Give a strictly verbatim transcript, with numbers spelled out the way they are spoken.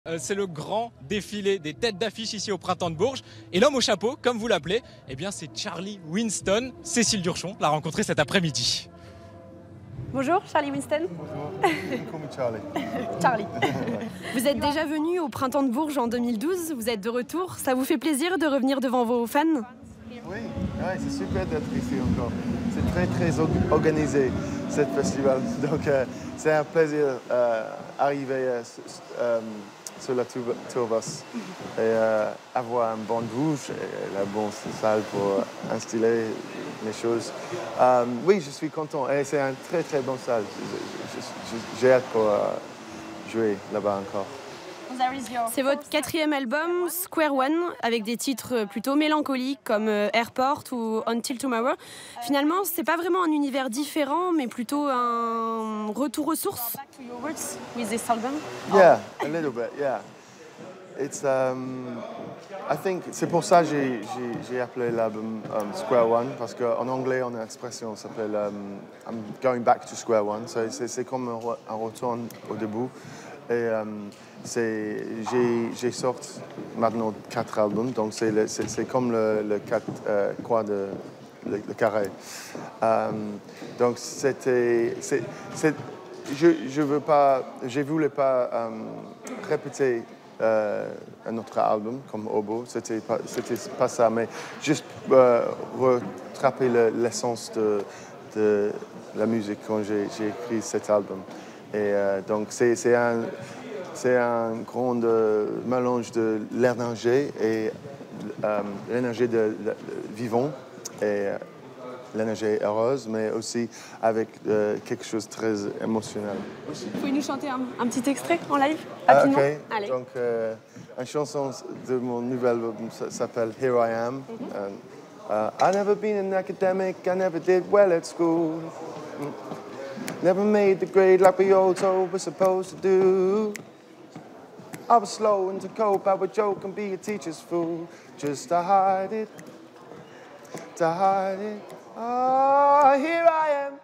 Euh, c'est le grand défilé des têtes d'affiche ici au Printemps de Bourges. Et l'homme au chapeau, comme vous l'appelez, eh bien c'est Charlie Winston. Cécile Durchon l'a rencontré cet après-midi. Bonjour, Charlie Winston. Bonjour, call me Charlie. Charlie. Vous êtes déjà venu au Printemps de Bourges en deux mille douze, vous êtes de retour. Ça vous fait plaisir de revenir devant vos fans? Oui, ouais, c'est super d'être ici encore. C'est très très organisé, ce festival. Donc euh, c'est un plaisir d'arriver euh, euh, sur la tour, tour bus et euh, avoir une bonne douche et la bonne salle pour installer les choses. Euh, oui, je suis content et c'est une très très bonne salle. J'ai hâte pour euh, jouer là-bas encore. C'est votre quatrième album, Square One, avec des titres plutôt mélancoliques comme Airport ou Until Tomorrow. Finalement, c'est pas vraiment un univers différent, mais plutôt un retour aux sources. With this album? Yeah, a little bit, yeah. It's, um, I think, c'est pour ça que j'ai, j'ai, j'ai appelé l'album um, Square One, parce qu'en anglais, on a une expression qui s'appelle um, I'm going back to Square One. So, c'est, c'est comme un, re, un retour au début. Et um, c'est, j'ai, j'ai sorti maintenant quatre albums, donc c'est, le, c'est, c'est comme le, le quatre euh, quoi de le, le carré. Um, donc c'était, c'est, c'est, je je veux pas, je voulais pas um, répéter euh, un autre album comme Obo, c'était pas, c'était pas ça, mais juste euh, rattraper le, l'essence de, de la musique quand j'ai, j'ai écrit cet album. Et euh, donc, c'est, c'est, un, c'est un grand euh, mélange de l'énergie et euh, l'énergie de, de, de vivant et euh, l'énergie heureuse, mais aussi avec euh, quelque chose de très émotionnel. Vous pouvez nous chanter un, un petit extrait en live, rapidement? rapidement? Ah, OK. Donc, euh, une chanson de mon nouvel album s'appelle Here I Am. Mm-hmm. And, uh, I never been an academic, I never did well at school. Mm. Never made the grade like we all told we're supposed to do. I was slow and to cope, I would joke and be a teacher's fool. Just to hide it, to hide it. Oh, here I am.